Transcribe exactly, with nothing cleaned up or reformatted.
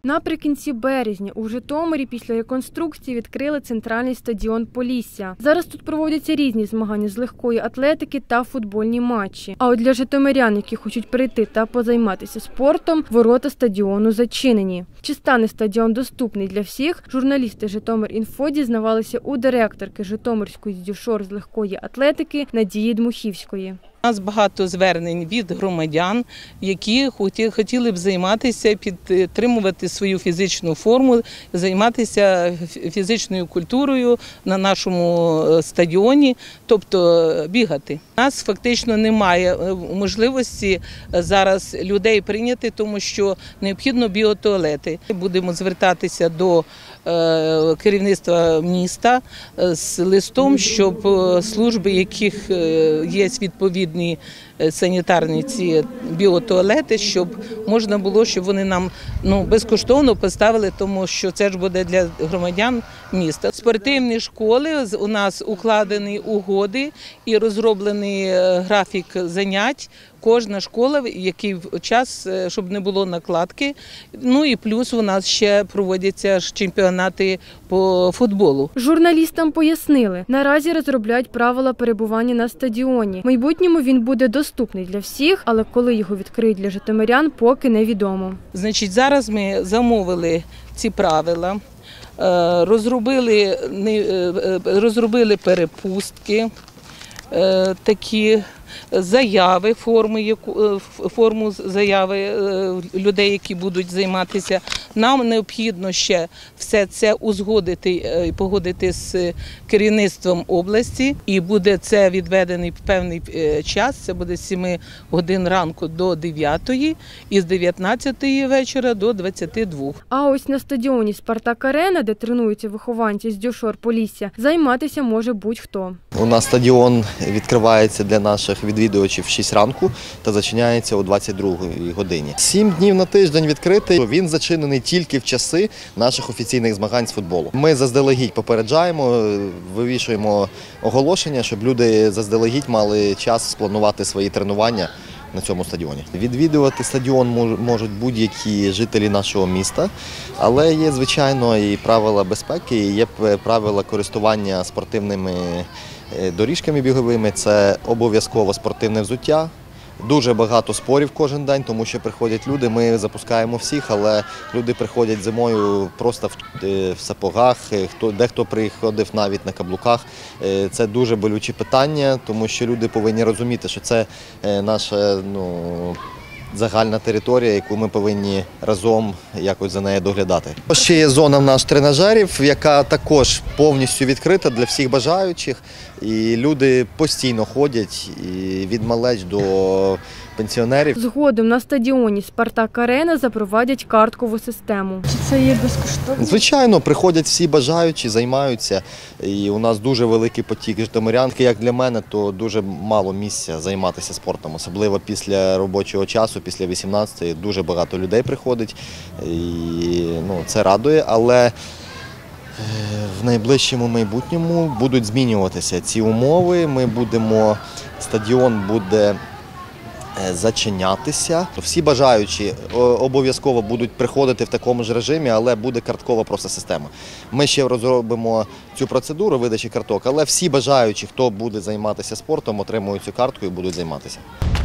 Наприкінці березня у Житомирі після реконструкції відкрили центральний стадіон «Полісся». Зараз тут проводяться різні змагання з легкої атлетики та футбольні матчі. А от для житомирян, які хочуть прийти та позайматися спортом, ворота стадіону зачинені. Чи стане стадіон доступний для всіх, журналісти «Житомир.Інфо» дізнавалися у директорки Житомирської здюшор з легкої атлетики Надії Дмухівської. У нас багато звернень від громадян, які хотіли б займатися, підтримувати свою фізичну форму, займатися фізичною культурою на нашому стадіоні, тобто бігати. У нас фактично немає можливості зараз людей прийняти, тому що необхідно біотуалети. Будемо звертатися до керівництва міста з листом, щоб служби, яких є відповідні санітарні ці біотуалети, щоб можна було, щоб вони нам ну, безкоштовно поставили, тому що це ж буде для громадян міста. Спортивні школи, у нас укладені угоди і розроблений графік занять. Кожна школа, який час, щоб не було накладки. Ну і плюс у нас ще проводяться чемпіонати по футболу. Журналістам пояснили, наразі розробляють правила перебування на стадіоні. В майбутньому він буде доступний для всіх, але коли його відкриють для житомирян, поки невідомо. Значить, зараз ми замовили ці правила, розробили, розробили перепустки, такі заяви, форми, форму заяви людей, які будуть займатися. Нам необхідно ще все це узгодити і погодити з керівництвом області. І буде це відведений певний час, це буде з семи годин ранку до дев'ятої і з дев'ятнадцятої вечора до двадцяти двох. А ось на стадіоні «Спартак-Арена», де тренуються вихованці з дюшор Полісся, займатися може будь-хто. У нас стадіон відкривається для наших відвідувачів в шість ранку та зачиняється о двадцять другій годині. Сім днів на тиждень відкритий. Він зачинений тільки в часи наших офіційних змагань з футболу. Ми заздалегідь попереджаємо, вивішуємо оголошення, щоб люди заздалегідь мали час спланувати свої тренування на цьому стадіоні. Відвідувати стадіон можуть будь-які жителі нашого міста, але є, звичайно, і правила безпеки, і є правила користування спортивними доріжками біговими, це обов'язково спортивне взуття. Дуже багато спорів кожен день, тому що приходять люди, ми запускаємо всіх, але люди приходять зимою просто в сапогах, дехто приходив навіть на каблуках. Це дуже болючі питання, тому що люди повинні розуміти, що це наша ну, загальна територія, яку ми повинні разом якось за нею доглядати. Ще є зона в нас тренажерів, яка також повністю відкрита для всіх бажаючих. І люди постійно ходять і від малеч до пенсіонерів. Згодом на стадіоні «Спартак-Арена» запровадять карткову систему. Чи це є безкоштовно? Звичайно, приходять всі бажаючі, займаються. І у нас дуже великий потік житомирян. Як для мене, то дуже мало місця займатися спортом. Особливо після робочого часу, після вісімнадцятої, дуже багато людей приходить. І ну, це радує, але в найближчому майбутньому будуть змінюватися ці умови. Ми будемо, стадіон буде зачинятися. Всі бажаючі обов'язково будуть приходити в такому ж режимі, але буде карткова просто система. Ми ще розробимо цю процедуру видачі карток, але всі бажаючі, хто буде займатися спортом, отримують цю картку і будуть займатися.